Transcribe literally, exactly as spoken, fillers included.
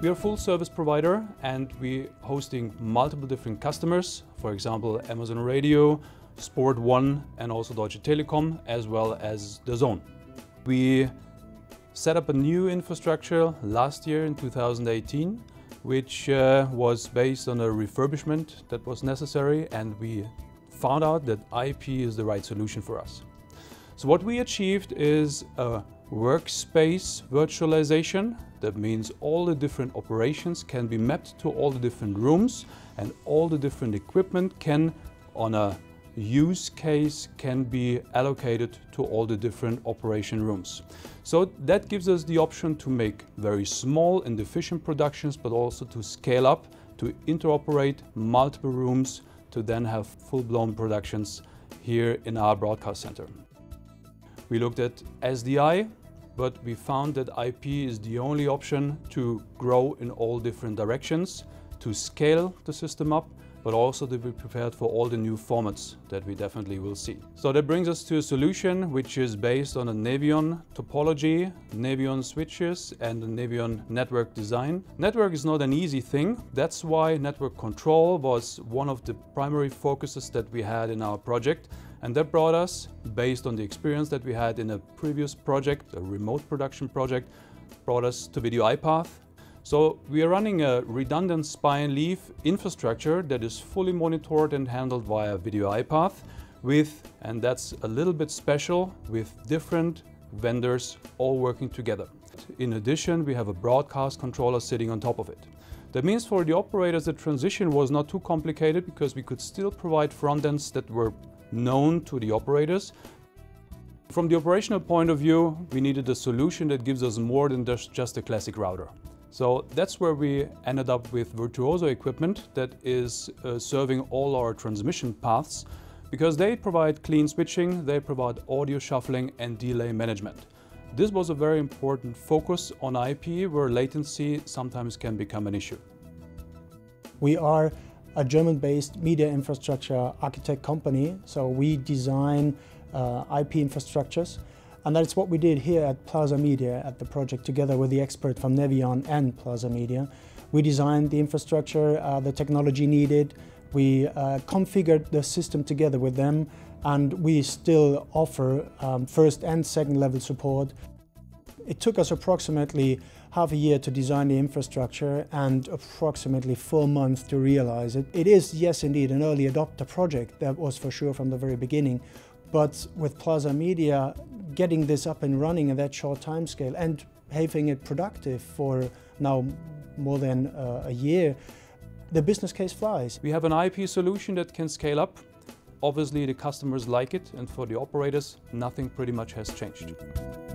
We are a full service provider and we're hosting multiple different customers, for example Amazon Radio, Sport One and also Deutsche Telekom, as well as the Zone. We set up a new infrastructure last year in two thousand eighteen, which uh, was based on a refurbishment that was necessary, and we found out that I P is the right solution for us. So what we achieved is a workspace virtualization. That means all the different operations can be mapped to all the different rooms, and all the different equipment can, on a use case, can be allocated to all the different operation rooms. So that gives us the option to make very small and efficient productions, but also to scale up, to interoperate multiple rooms, to then have full-blown productions here in our broadcast center. We looked at S D I, but we found that I P is the only option to grow in all different directions, to scale the system up, but also to be prepared for all the new formats that we definitely will see. So that brings us to a solution which is based on a Nevion topology, Nevion switches and a Nevion network design. Network is not an easy thing. That's why network control was one of the primary focuses that we had in our project. And that brought us, based on the experience that we had in a previous project, a remote production project, brought us to Video I P A T H. So we are running a redundant spine leaf infrastructure that is fully monitored and handled via Video I P A T H with, and that's a little bit special, with different vendors all working together. In addition, we have a broadcast controller sitting on top of it. That means for the operators the transition was not too complicated, because we could still provide front ends that were known to the operators. From the operational point of view, we needed a solution that gives us more than just a classic router. So that's where we ended up with Virtuoso equipment that is uh, serving all our transmission paths, because they provide clean switching, they provide audio shuffling and delay management. This was a very important focus on I P, where latency sometimes can become an issue. We are a German-based media infrastructure architect company, so we design uh, I P infrastructures. And that's what we did here at PLAZAMEDIA at the project, together with the expert from Nevion and PLAZAMEDIA. We designed the infrastructure, uh, the technology needed, we uh, configured the system together with them, and we still offer um, first and second level support. It took us approximately half a year to design the infrastructure and approximately four months to realize it. It is, yes indeed, an early adopter project, that was for sure from the very beginning. But with PLAZAMEDIA, getting this up and running in that short time scale and having it productive for now more than uh, a year, the business case flies. We have an I P solution that can scale up. Obviously the customers like it, and for the operators, nothing pretty much has changed.